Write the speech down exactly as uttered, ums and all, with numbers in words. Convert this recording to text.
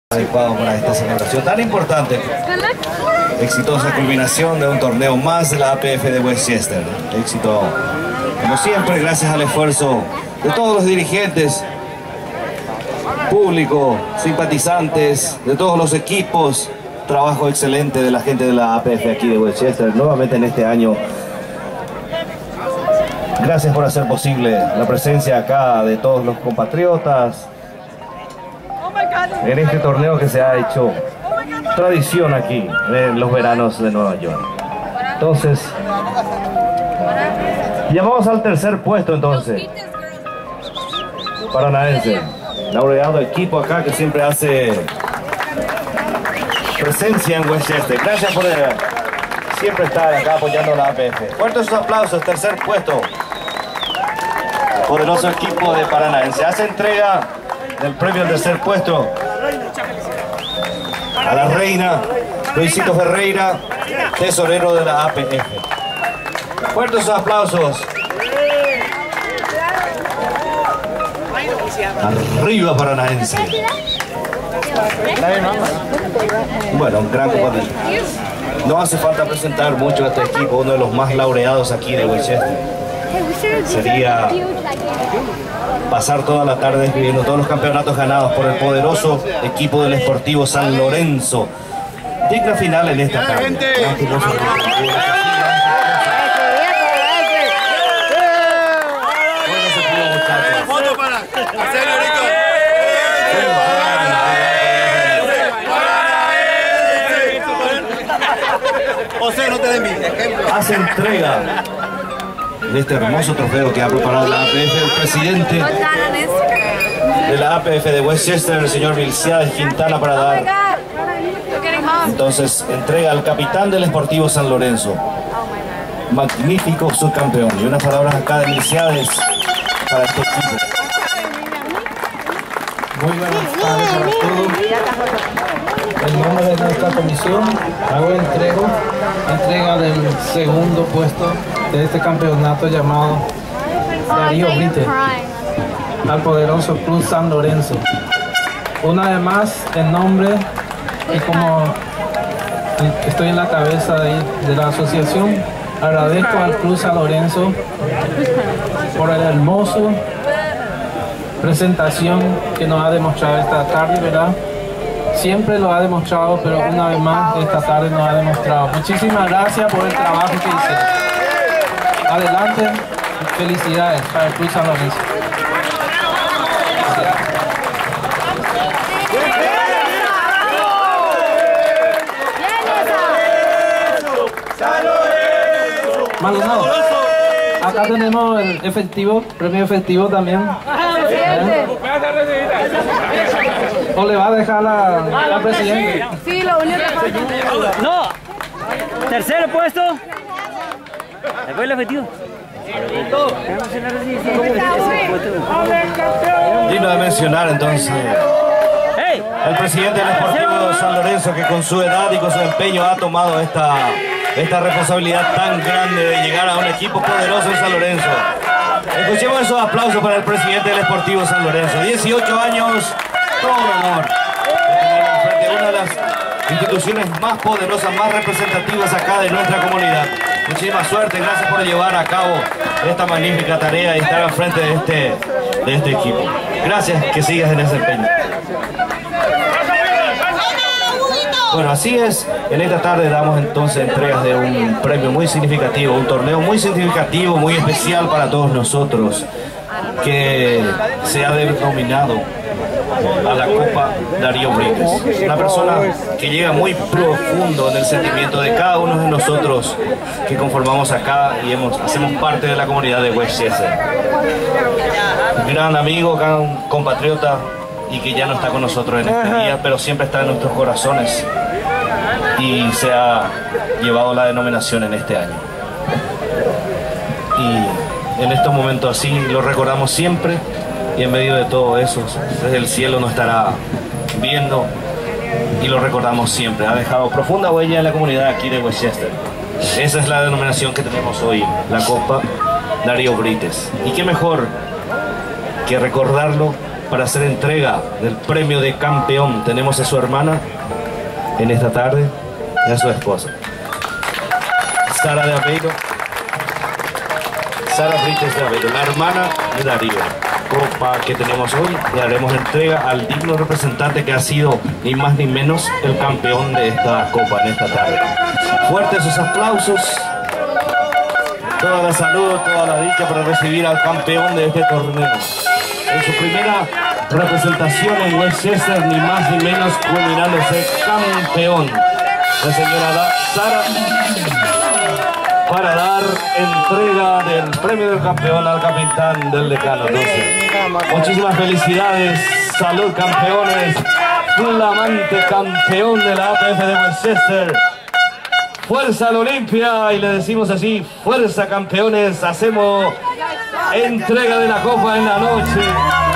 Adecuado para esta celebración tan importante. Exitosa culminación de un torneo más de la A P F de Westchester. Éxito, como siempre, gracias al esfuerzo de todos los dirigentes, público, simpatizantes, de todos los equipos. Trabajo excelente de la gente de la A P F aquí de Westchester, nuevamente en este año. Gracias por hacer posible la presencia acá de todos los compatriotas en este torneo que se ha hecho tradición aquí en los veranos de Nueva York. Entonces, llamamos al tercer puesto entonces. Paranaense, laureado equipo acá que siempre hace presencia en Westchester. Gracias por eh, siempre estar acá apoyando a la A P F. Fuertes aplausos, tercer puesto. Poderoso equipo de Paranaense. Hace entrega del premio al tercer puesto a la reina Luisito Ferreira, tesorero de la A P F. Fuertes aplausos. Arriba Paranaense. Bueno, un gran compadre. No hace falta presentar mucho a este equipo, uno de los más laureados aquí de Westchester. Sería pasar toda la tarde escribiendo todos los campeonatos ganados por el poderoso equipo del Sportivo San Lorenzo. Digna final en esta tarde. José, no te den mi hace entrega de este hermoso trofeo que ha preparado la A P F, el presidente de la A P F de Westchester, el señor Vilciades Quintana, para dar entonces entrega al capitán del Sportivo San Lorenzo, magnífico subcampeón, y unas palabras acá de Vilciades para este equipo. Muy buenas tardes a todos. En nombre de nuestra comisión hago entrego, entrega del segundo puesto de este campeonato llamado Darío Brites al poderoso Club San Lorenzo. Una vez más, en nombre y como estoy en la cabeza de, de la asociación, agradezco al Club San Lorenzo por el hermoso presentación que nos ha demostrado esta tarde, ¿verdad? Siempre lo ha demostrado, pero una vez más esta tarde nos ha demostrado. Muchísimas gracias por el trabajo que hicieron. Adelante, felicidades para el Club San Lorenzo. Maldonado, acá tenemos el efectivo, premio efectivo también. ¿Eh? ¿O le va a dejar la, la presidenta? Sí, lo único que falta. No, tercer puesto. Después el efectivo. Digno de mencionar entonces el presidente del Sportivo de San Lorenzo, que con su edad y con su empeño ha tomado esta, esta responsabilidad tan grande de llegar a un equipo poderoso en San Lorenzo. Escuchemos esos aplausos para el presidente del Sportivo San Lorenzo. dieciocho años, todo un honor de tenerlo frente a una de las instituciones más poderosas, más representativas acá de nuestra comunidad. Muchísima suerte, gracias por llevar a cabo esta magnífica tarea y estar al frente de este, de este equipo. Gracias, que sigas en ese empeño. Bueno, así es, en esta tarde damos entonces entregas de un premio muy significativo, un torneo muy significativo, muy especial para todos nosotros, que se ha denominado a la Copa Darío Brites. Una persona que llega muy profundo en el sentimiento de cada uno de nosotros que conformamos acá y hemos, hacemos parte de la comunidad de Westchester. Gran amigo, gran compatriota, y que ya no está con nosotros en este día, pero siempre está en nuestros corazones y se ha llevado la denominación en este año. Y en estos momentos así lo recordamos siempre, y en medio de todo eso, desde el cielo nos estará viendo y lo recordamos siempre. Ha dejado profunda huella en la comunidad aquí de Westchester. Esa es la denominación que tenemos hoy, la Copa Darío Brites. Y qué mejor que recordarlo para hacer entrega del premio de campeón. Tenemos a su hermana en esta tarde y a su esposa, Sara de Aveiro. Sara Brites de Aveiro, la hermana de Darío. Copa que tenemos hoy, le haremos entrega al digno representante que ha sido ni más ni menos el campeón de esta copa en esta tarde. Fuertes sus aplausos, toda la salud, toda la dicha para recibir al campeón de este torneo. En su primera representación en Westchester, ni más ni menos culminándose campeón, la señora Sara, para dar entrega del premio del campeón al capitán del decano. Entonces, muchísimas felicidades, salud campeones, flamante campeón de la A P F de Westchester. Fuerza al Olimpia, y le decimos así, fuerza campeones, hacemos entrega de la copa en la noche.